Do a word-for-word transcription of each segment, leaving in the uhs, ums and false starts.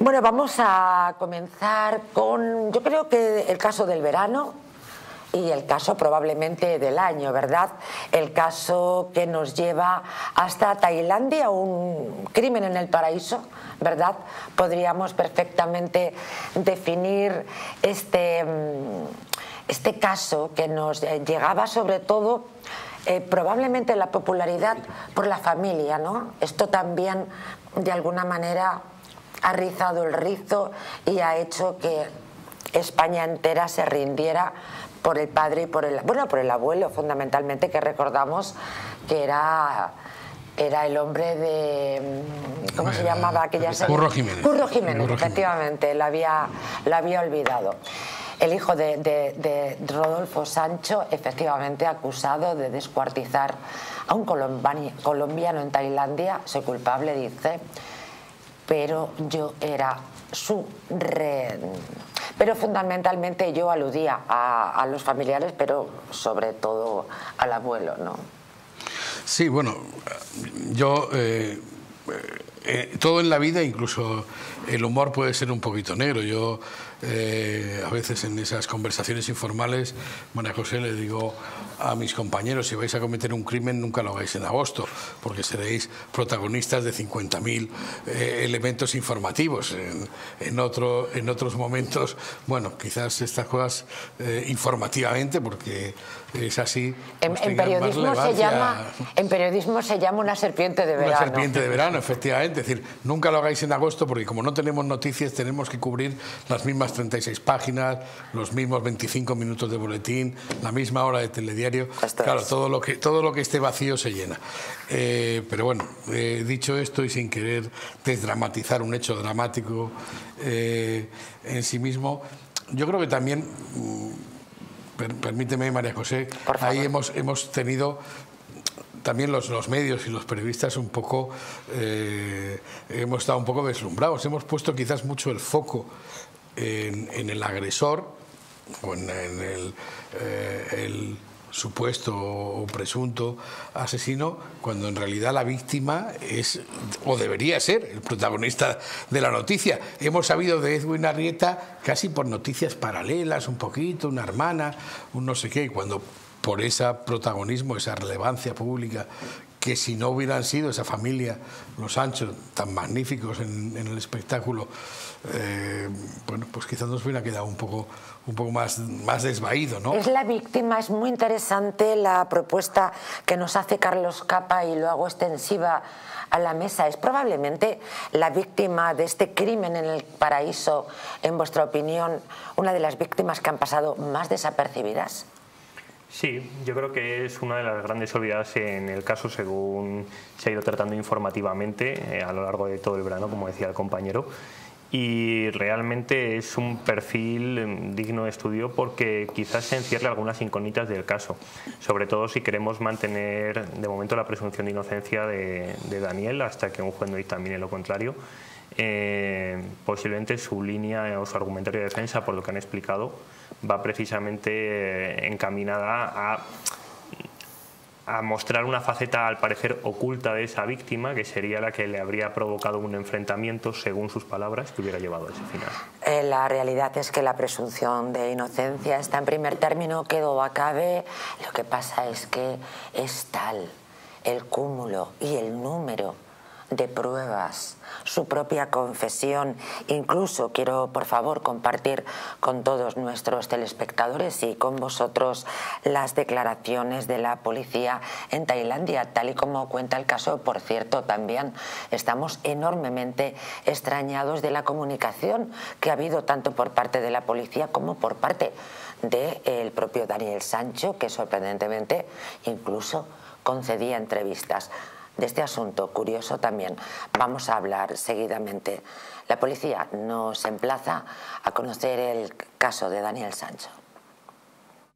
Bueno, vamos a comenzar con, yo creo que el caso del verano y el caso probablemente del año, ¿verdad? El caso que nos lleva hasta Tailandia, un crimen en el paraíso, ¿verdad? Podríamos perfectamente definir este, este caso que nos llegaba sobre todo eh, probablemente la popularidad por la familia, ¿no? Esto también de alguna manera ha rizado el rizo y ha hecho que España entera se rindiera por el padre y por el, bueno, por el abuelo fundamentalmente, que recordamos que era, era el hombre de, ¿cómo bueno, se llamaba aquella serie? Curro Jiménez. Curro Jiménez, Curro efectivamente, Jiménez. Lo había, lo había olvidado. El hijo de, de, de Rodolfo Sancho, efectivamente acusado de descuartizar a un colombiano en Tailandia, soy culpable, dice, pero yo era su rehén. Pero fundamentalmente yo aludía a, a los familiares, pero sobre todo al abuelo, ¿no? Sí, bueno, yo... Eh, eh, todo en la vida, incluso el humor puede ser un poquito negro. Yo eh, a veces en esas conversaciones informales, María José, le digo a mis compañeros: si vais a cometer un crimen, nunca lo hagáis en agosto, porque seréis protagonistas de cincuenta mil eh, elementos informativos. En, en, otro, en otros momentos, bueno, quizás estas cosas eh, informativamente, porque es así. En, en, periodismo se llama, en periodismo se llama una serpiente de verano. Una serpiente de verano, efectivamente. Es decir, nunca lo hagáis en agosto, porque como no tenemos noticias, tenemos que cubrir las mismas treinta y seis páginas, los mismos veinticinco minutos de boletín, la misma hora de telediario. Esto claro, es. todo lo que todo lo que esté vacío se llena. Eh, pero bueno, eh, dicho esto y sin querer desdramatizar un hecho dramático eh, en sí mismo, yo creo que también, per, permíteme, María José, ahí hemos, hemos tenido también los, los medios y los periodistas un poco, eh, hemos estado un poco deslumbrados, hemos puesto quizás mucho el foco en, en el agresor o en, en el, eh, el supuesto o presunto asesino, cuando en realidad la víctima es, o debería ser, el protagonista de la noticia. Hemos sabido de Edwin Arrieta casi por noticias paralelas, un poquito, una hermana, un no sé qué, y cuando por ese protagonismo, esa relevancia pública, que si no hubieran sido esa familia, los Sancho, tan magníficos en, en el espectáculo, eh, bueno, pues quizás nos hubiera quedado un poco, un poco más, más desvaído, ¿no? Es la víctima, es muy interesante la propuesta que nos hace Carlos Capa y lo hago extensiva a la mesa. ¿Es probablemente la víctima de este crimen en el paraíso, en vuestra opinión, una de las víctimas que han pasado más desapercibidas? Sí, yo creo que es una de las grandes olvidadas en el caso, según se ha ido tratando informativamente eh, a lo largo de todo el verano, como decía el compañero, y realmente es un perfil digno de estudio porque quizás se encierre algunas incógnitas del caso, sobre todo si queremos mantener de momento la presunción de inocencia de, de Daniel hasta que un juez no dictamine lo contrario. Eh, posiblemente su línea o su argumentario de defensa, por lo que han explicado, va precisamente eh, encaminada a, a mostrar una faceta al parecer oculta de esa víctima, que sería la que le habría provocado un enfrentamiento, según sus palabras, que hubiera llevado a ese final. Eh, la realidad es que la presunción de inocencia está en primer término, que duda cabe. Lo que pasa es que es tal el cúmulo y el número de pruebas, su propia confesión. Incluso quiero, por favor, compartir con todos nuestros telespectadores y con vosotros las declaraciones de la policía en Tailandia, tal y como cuenta el caso. Por cierto, también estamos enormemente extrañados de la comunicación que ha habido tanto por parte de la policía como por parte del propio Daniel Sancho, que sorprendentemente incluso concedía entrevistas. De este asunto curioso también vamos a hablar seguidamente. La policía nos emplaza a conocer el caso de Daniel Sancho.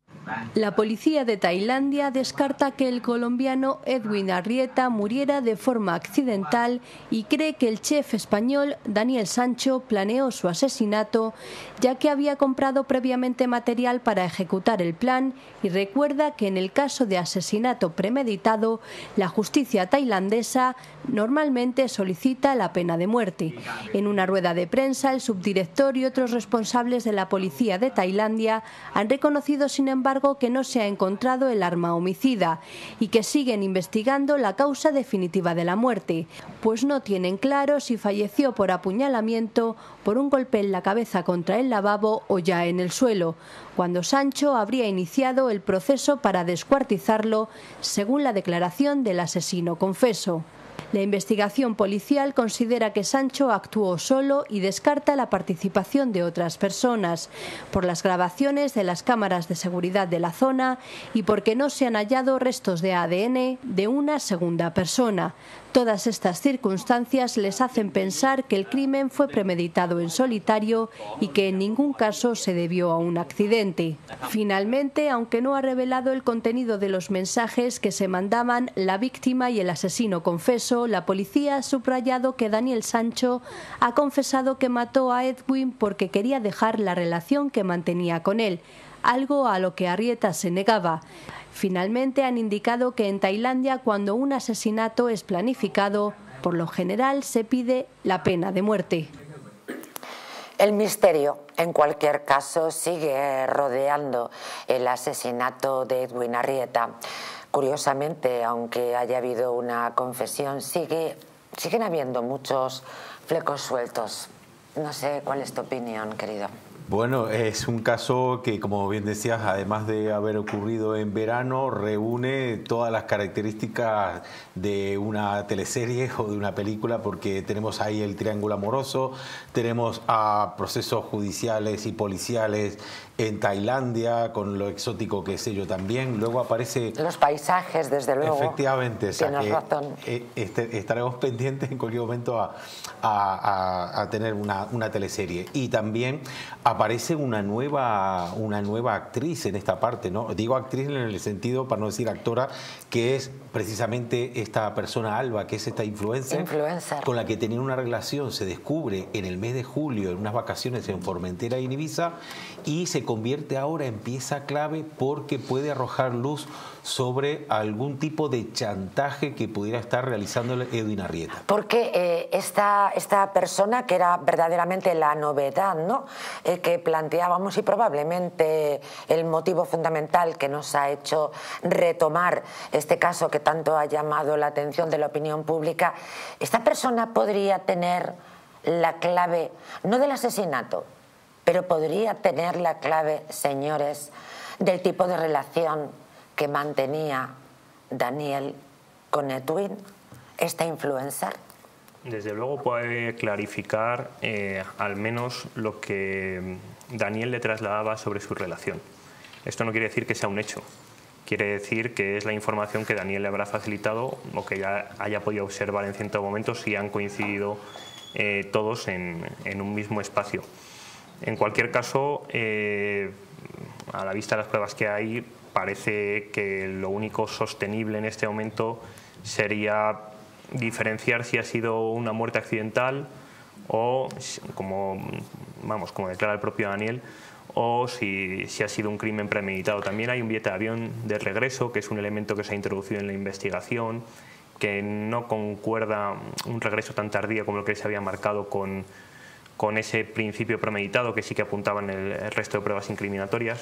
La policía de Tailandia descarta que el colombiano Edwin Arrieta muriera de forma accidental y cree que el chef español Daniel Sancho planeó su asesinato, ya que había comprado previamente material para ejecutar el plan, y recuerda que en el caso de asesinato premeditado, la justicia tailandesa normalmente solicita la pena de muerte. En una rueda de prensa, el subdirector y otros responsables de la policía de Tailandia han reconocido, sin embargo, que no se ha encontrado el arma homicida y que siguen investigando la causa definitiva de la muerte, pues no tienen claro si falleció por apuñalamiento, por un golpe en la cabeza contra el lavabo o ya en el suelo, cuando Sancho habría iniciado el proceso para descuartizarlo, según la declaración del asesino confeso. La investigación policial considera que Sancho actuó solo y descarta la participación de otras personas, por las grabaciones de las cámaras de seguridad de la zona y porque no se han hallado restos de A D N de una segunda persona. Todas estas circunstancias les hacen pensar que el crimen fue premeditado en solitario y que en ningún caso se debió a un accidente. Finalmente, aunque no ha revelado el contenido de los mensajes que se mandaban la víctima y el asesino confeso, la policía ha subrayado que Daniel Sancho ha confesado que mató a Edwin porque quería dejar la relación que mantenía con él, algo a lo que Arrieta se negaba. Finalmente han indicado que en Tailandia, cuando un asesinato es planificado, por lo general se pide la pena de muerte. El misterio, en cualquier caso, sigue rodeando el asesinato de Edwin Arrieta. Curiosamente, aunque haya habido una confesión, sigue, siguen habiendo muchos flecos sueltos. No sé cuál es tu opinión, querido. Bueno, es un caso que, como bien decías, además de haber ocurrido en verano, reúne todas las características de una teleserie o de una película, porque tenemos ahí el triángulo amoroso, tenemos a procesos judiciales y policiales en Tailandia, con lo exótico que es ello también. Luego aparece... Los paisajes, desde luego. Efectivamente. O sea, tienes que razón. Este, estaremos pendientes en cualquier momento a, a, a, a tener una, una teleserie. Y también aparece una nueva, una nueva actriz en esta parte, ¿no? Digo actriz en el sentido, para no decir actora, que es precisamente esta persona Alba, que es esta influencer, influencer con la que tenía una relación, se descubre en el mes de julio en unas vacaciones en Formentera y en Ibiza, y se convierte ahora en pieza clave porque puede arrojar luz sobre algún tipo de chantaje que pudiera estar realizándole Edwin Arrieta. Porque eh, esta, esta persona, que era verdaderamente la novedad, ¿no? Eh, que planteábamos, y probablemente el motivo fundamental que nos ha hecho retomar este caso que tanto ha llamado la atención de la opinión pública, esta persona podría tener la clave, no del asesinato, pero podría tener la clave, señores, del tipo de relación que mantenía Daniel con Edwin, esta influencer. Desde luego puede clarificar eh, al menos lo que Daniel le trasladaba sobre su relación. Esto no quiere decir que sea un hecho, quiere decir que es la información que Daniel le habrá facilitado o que ya haya podido observar en ciertos momentos si han coincidido eh, todos en, en un mismo espacio. En cualquier caso, eh, a la vista de las pruebas que hay, parece que lo único sostenible en este momento sería diferenciar si ha sido una muerte accidental o, como, vamos, como declara el propio Daniel, o si, si ha sido un crimen premeditado. También hay un billete de avión de regreso, que es un elemento que se ha introducido en la investigación, que no concuerda un regreso tan tardío como lo que se había marcado con... con ese principio premeditado que sí que apuntaban el, el resto de pruebas incriminatorias.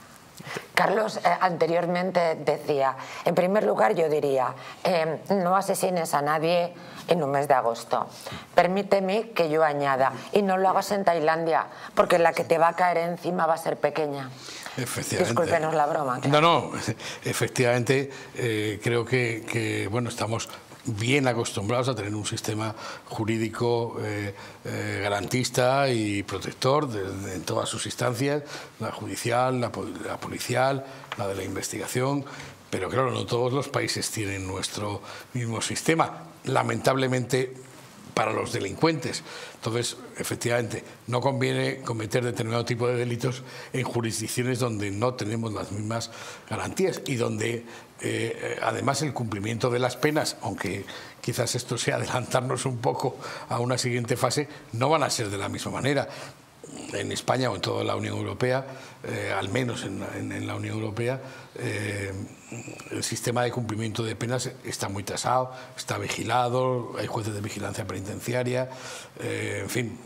Carlos, eh, anteriormente decía, en primer lugar yo diría, eh, no asesines a nadie en un mes de agosto. Permíteme que yo añada, y no lo hagas en Tailandia, porque la que te va a caer encima va a ser pequeña. Efectivamente. Discúlpenos la broma. Claro. No, no, efectivamente eh, creo que, que bueno, estamos bien acostumbrados a tener un sistema jurídico eh, eh, garantista y protector de, de, en todas sus instancias, la judicial, la, la policial, la de la investigación, pero claro, no todos los países tienen nuestro mismo sistema. Lamentablemente, para los delincuentes. Entonces, efectivamente, no conviene cometer determinado tipo de delitos en jurisdicciones donde no tenemos las mismas garantías y donde, eh, además, el cumplimiento de las penas, aunque quizás esto sea adelantarnos un poco a una siguiente fase, no van a ser de la misma manera. En España o en toda la Unión Europea, eh, al menos en, en, en la Unión Europea, eh, el sistema de cumplimiento de penas está muy tasado, está vigilado, hay jueces de vigilancia penitenciaria, eh, en fin.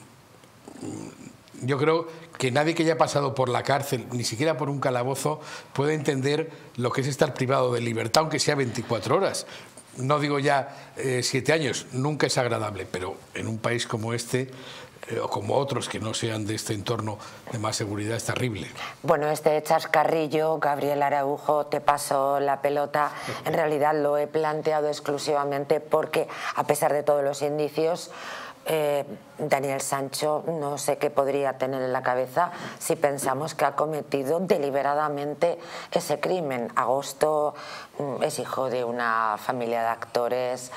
Yo creo que nadie que haya pasado por la cárcel, ni siquiera por un calabozo, puede entender lo que es estar privado de libertad, aunque sea veinticuatro horas. No digo ya eh, siete años, nunca es agradable, pero en un país como este, o como otros que no sean de este entorno de más seguridad, es terrible. Bueno, este chascarrillo, Gabriel Araujo, te paso la pelota, en realidad lo he planteado exclusivamente porque, a pesar de todos los indicios, eh, Daniel Sancho no sé qué podría tener en la cabeza si pensamos que ha cometido deliberadamente ese crimen. Agosto es hijo de una familia de actores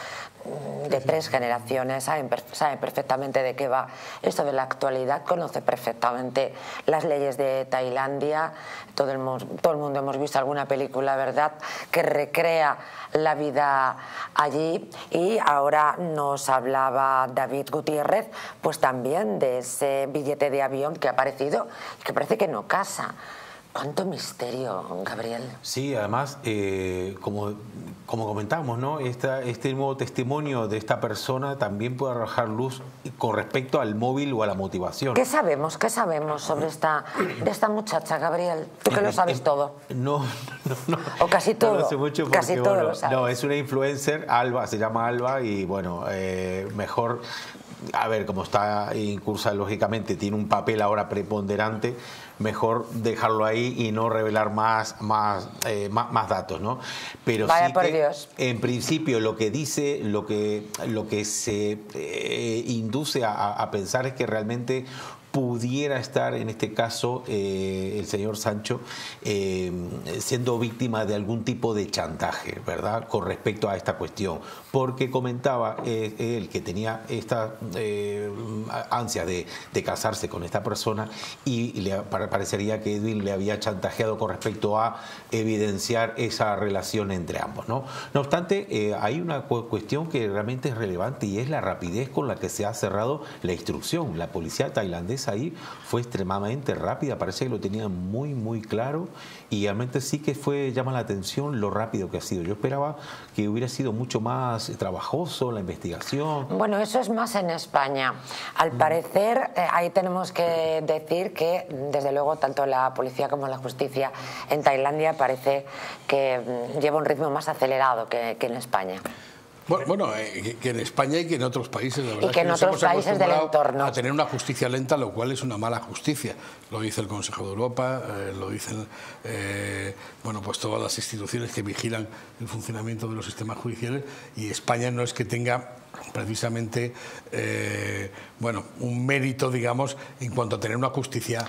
de tres generaciones, saben, saben perfectamente de qué va esto de la actualidad, conoce perfectamente las leyes de Tailandia. Todo el, todo el mundo hemos visto alguna película, ¿verdad?, que recrea la vida allí. Y ahora nos hablaba David Gutiérrez, pues también de ese billete de avión que ha aparecido y que parece que no casa. ¿Cuánto misterio, Gabriel? Sí, además, eh, como, como comentábamos, ¿no? Esta, este nuevo testimonio de esta persona también puede arrojar luz con respecto al móvil o a la motivación. ¿Qué sabemos? ¿Qué sabemos sobre esta, de esta muchacha, Gabriel? Tú que lo sabes eh, todo. No, no, no. O casi todo. No lo sé mucho porque, casi todo bueno, lo sabes. No, es una influencer, Alba, se llama Alba, y bueno, eh, mejor... A ver, como está incursa, lógicamente, tiene un papel ahora preponderante, mejor dejarlo ahí y no revelar más, más, eh, más, más datos, ¿no? Pero Vaya sí por que, Dios. en principio, lo que dice, lo que, lo que se eh, induce a, a pensar es que realmente pudiera estar, en este caso, eh, el señor Sancho eh, siendo víctima de algún tipo de chantaje, ¿verdad?, con respecto a esta cuestión. Porque comentaba eh, él que tenía esta eh, ansia de, de casarse con esta persona y le parecería que Edwin le había chantajeado con respecto a evidenciar esa relación entre ambos, ¿no? No obstante, eh, hay una cuestión que realmente es relevante y es la rapidez con la que se ha cerrado la instrucción. La policía tailandesa ahí fue extremadamente rápida, parece que lo tenían muy muy claro y realmente sí que fue, llama la atención lo rápido que ha sido. Yo esperaba que hubiera sido mucho más trabajoso la investigación. Bueno, eso es más en España. Al parecer, eh, ahí tenemos que decir que, desde luego, tanto la policía como la justicia en Tailandia parece que mm, lleva un ritmo más acelerado que, que en España. Bueno, bueno eh, que en España y que en otros países, la verdad, y que en es que otros nos hemos países del acostumbrado entorno. a tener una justicia lenta, lo cual es una mala justicia. Lo dice el Consejo de Europa, eh, lo dicen eh, bueno, pues todas las instituciones que vigilan el funcionamiento de los sistemas judiciales, y España no es que tenga precisamente eh, bueno, un mérito, digamos, en cuanto a tener una justicia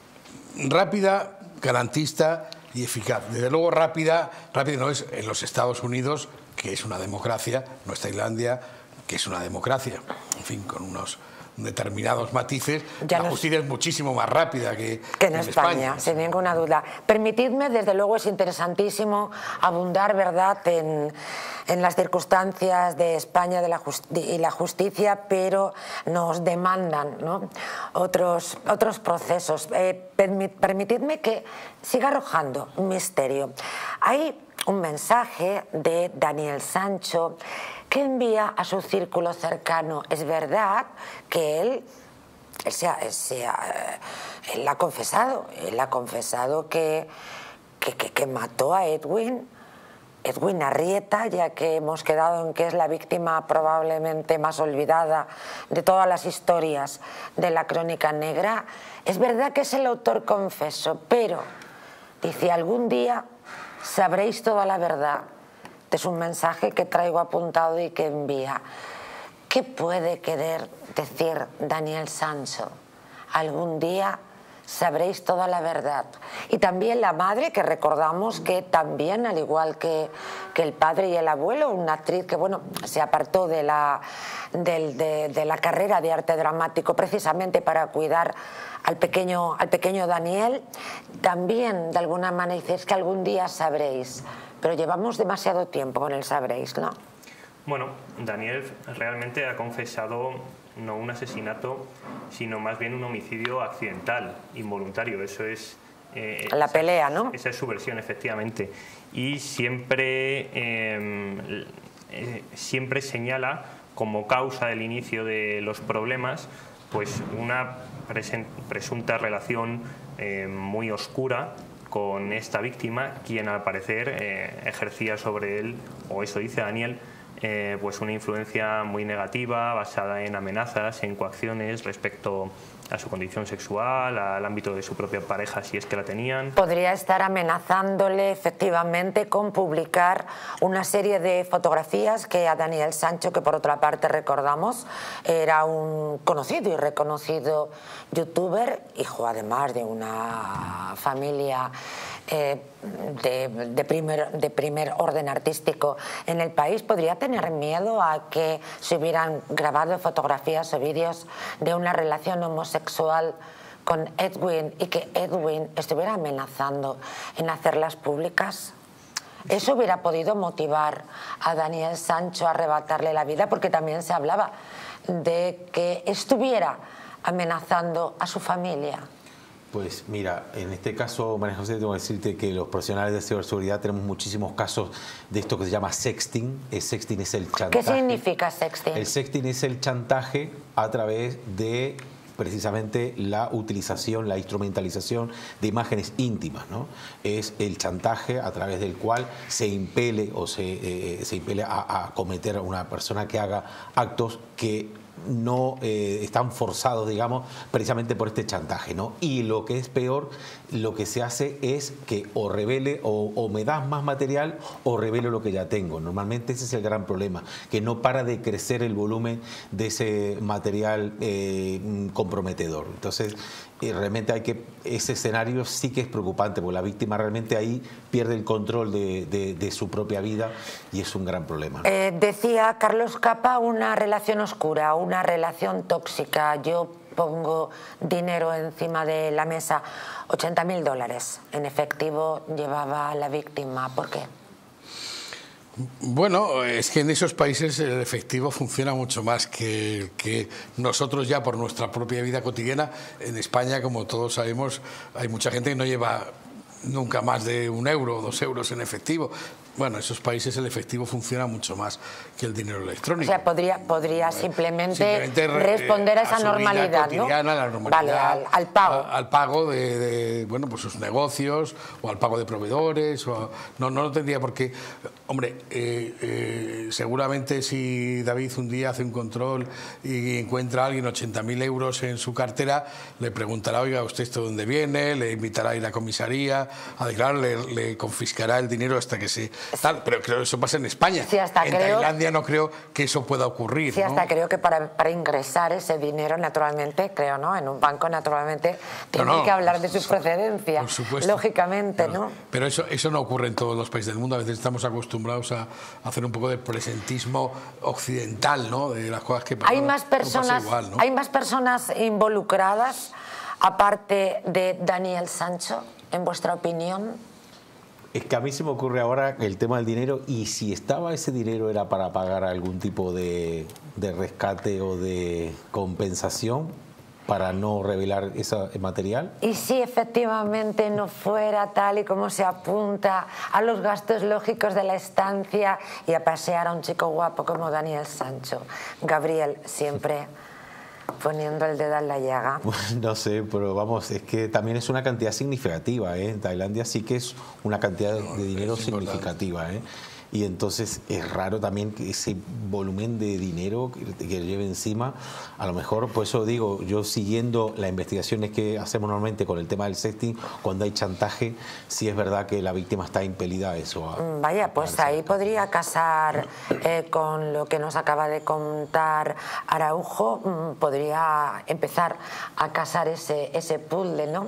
rápida, garantista y eficaz. Desde luego rápida, rápida no es en los Estados Unidos, que es una democracia, no es Tailandia, que es una democracia, en fin, con unos determinados matices. Ya la nos... justicia es muchísimo más rápida que, que en, en España, España, sin ninguna duda. Permitidme, desde luego es interesantísimo abundar, ¿verdad?, en, en las circunstancias de España de la y la justicia, pero nos demandan, ¿no?, otros, otros procesos. Eh, permitidme que siga arrojando un misterio. Hay un mensaje de Daniel Sancho que envía a su círculo cercano. Es verdad que él, él, se ha, se ha, él ha confesado, él ha confesado que, que, que, que mató a Edwin, Edwin Arrieta, ya que hemos quedado en que es la víctima probablemente más olvidada de todas las historias de la Crónica Negra. Es verdad que es el autor confeso, pero dice: algún día sabréis toda la verdad. Es un mensaje que traigo apuntado y que envía. ¿Qué puede querer decir Daniel Sancho? Algún día sabréis toda la verdad. Y también la madre, que recordamos que también, al igual que, que el padre y el abuelo, una actriz que bueno, se apartó de la, de, de, de la carrera de arte dramático precisamente para cuidar al pequeño, al pequeño Daniel, también de alguna manera dices que algún día sabréis, pero llevamos demasiado tiempo con el sabréis, ¿no? Bueno, Daniel realmente ha confesado no un asesinato, sino más bien un homicidio accidental, involuntario. Eso es... Eh, la esa, pelea, ¿no? Esa es su versión, efectivamente. Y siempre, eh, eh, siempre señala como causa del inicio de los problemas pues una presunta relación eh, muy oscura con esta víctima, quien al parecer eh, ejercía sobre él, o eso dice Daniel, Eh, pues una influencia muy negativa basada en amenazas, en coacciones respecto a su condición sexual, al ámbito de su propia pareja si es que la tenían. Podría estar amenazándole efectivamente con publicar una serie de fotografías que a Daniel Sancho, que por otra parte recordamos era un conocido y reconocido youtuber, hijo además de una familia Eh, de, de, primer, de primer orden artístico en el país, podría tener miedo a que se hubieran grabado fotografías o vídeos de una relación homosexual con Edwin y que Edwin estuviera amenazando en hacerlas públicas. Eso hubiera podido motivar a Daniel Sancho a arrebatarle la vida, porque también se hablaba de que estuviera amenazando a su familia. Pues mira, en este caso, María José, tengo que decirte que los profesionales de ciberseguridad tenemos muchísimos casos de esto que se llama sexting. El sexting es el chantaje. ¿Qué significa sexting? El sexting es el chantaje a través de precisamente la utilización, la instrumentalización de imágenes íntimas, ¿no? Es el chantaje a través del cual se impele o se, eh, se impele a, a cometer a una persona que haga actos que no eh, están forzados, digamos, precisamente por este chantaje, ¿no? Y lo que es peor, lo que se hace es que o revele o, o me das más material o revelo lo que ya tengo. Normalmente ese es el gran problema, que no para de crecer el volumen de ese material eh, comprometedor. Entonces, eh, realmente hay que, ese escenario sí que es preocupante, porque la víctima realmente ahí pierde el control de, de, de su propia vida y es un gran problema, ¿no? Eh, decía Carlos Capa, una relación oscura, una relación tóxica. Yo pongo dinero encima de la mesa, ochenta mil dólares en efectivo llevaba la víctima. ¿Por qué? Bueno, es que en esos países el efectivo funciona mucho más que, que nosotros ya por nuestra propia vida cotidiana. En España, como todos sabemos, hay mucha gente que no lleva nunca más de un euro o dos euros en efectivo. Bueno, en esos países el efectivo funciona mucho más que el dinero electrónico. O sea, podría, podría simplemente, simplemente responder a esa a su normalidad, vida cotidiana, ¿no? la normalidad, vale, al, al pago. A, al pago de, de bueno, pues sus negocios o al pago de proveedores. O a, no, no lo tendría porque, hombre, eh, eh, seguramente si David un día hace un control y encuentra a alguien ochenta mil euros en su cartera, le preguntará, oiga, ¿usted esto de dónde viene? Le invitará a ir a la comisaría a declarar, le, le confiscará el dinero hasta que se... Tal, pero creo que eso pasa en España. Sí, hasta en creo, Tailandia no creo que eso pueda ocurrir. Sí, ¿no? hasta creo que para, para ingresar ese dinero, naturalmente, creo, ¿no? En un banco, naturalmente, tiene no, no, que hablar de su procedencia. Por supuesto. Lógicamente, pero, ¿no? Pero eso, eso no ocurre en todos los países del mundo. A veces estamos acostumbrados a hacer un poco de presentismo occidental, ¿no? De las cosas que pasan. Hay más personas, no igual, ¿no? Hay más personas involucradas, aparte de Daniel Sancho, en vuestra opinión. Es que a mí se me ocurre ahora el tema del dinero, y si estaba ese dinero era para pagar algún tipo de, de rescate o de compensación para no revelar ese material. Y si efectivamente no fuera tal y como se apunta a los gastos lógicos de la estancia y a pasear a un chico guapo como Daniel Sancho. Gabriel, siempre poniendo el dedo en la llaga. No sé, pero vamos, es que también es una cantidad significativa, ¿eh? En Tailandia sí que es una cantidad de dinero significativa, ¿eh? y entonces es raro también que ese volumen de dinero que, que lleve encima, a lo mejor, por eso digo, yo siguiendo las investigaciones que hacemos normalmente con el tema del sexting, cuando hay chantaje, sí es verdad que la víctima está impelida a eso. A, Vaya, pues ahí podría casar eh, con lo que nos acaba de contar Araujo, mmm, podría empezar a casar ese, ese puzzle, ¿no?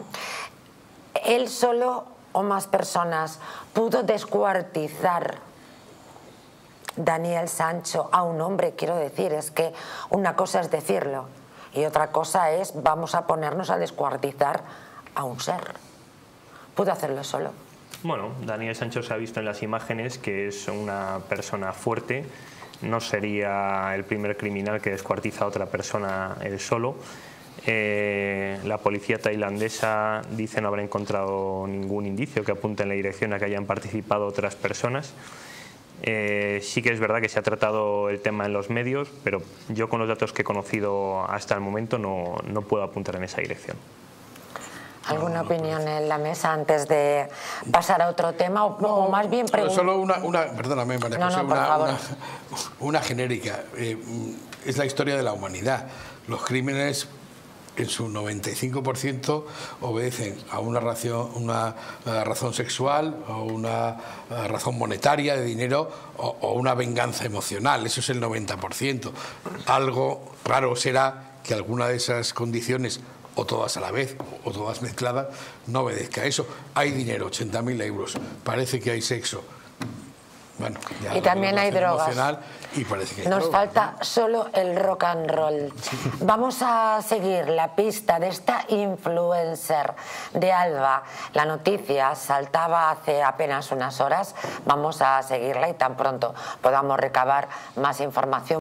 Él solo o más personas pudo descuartizar Daniel Sancho a un hombre, quiero decir, es que una cosa es decirlo y otra cosa es vamos a ponernos a descuartizar a un ser. ¿Pudo hacerlo solo? Bueno, Daniel Sancho se ha visto en las imágenes que es una persona fuerte, no sería el primer criminal que descuartiza a otra persona él solo. Eh, la policía tailandesa dice no haber encontrado ningún indicio que apunte en la dirección a que hayan participado otras personas. Eh, sí que es verdad que se ha tratado el tema en los medios, pero yo con los datos que he conocido hasta el momento no, no puedo apuntar en esa dirección. ¿Alguna opinión en la mesa antes de pasar a otro tema? O, no, o más bien preguntar. Solo una, una, perdóname, María no, José, no, por una, favor. una, una genérica. Eh, es la historia de la humanidad. Los crímenes, en su noventa y cinco por ciento, obedecen a una razón, una uh, razón sexual o una uh, razón monetaria de dinero o, o una venganza emocional. Eso es el noventa por ciento. Algo raro será que alguna de esas condiciones, o todas a la vez, o todas mezcladas, no obedezca a eso. Hay dinero, ochenta mil euros. Parece que hay sexo. Bueno, ya y también hay drogas. Y parece que hay Nos drogas, falta ¿no? solo el rock and roll. Sí. Vamos a seguir la pista de esta influencer de Alba. La noticia saltaba hace apenas unas horas. Vamos a seguirla y tan pronto podamos recabar más información.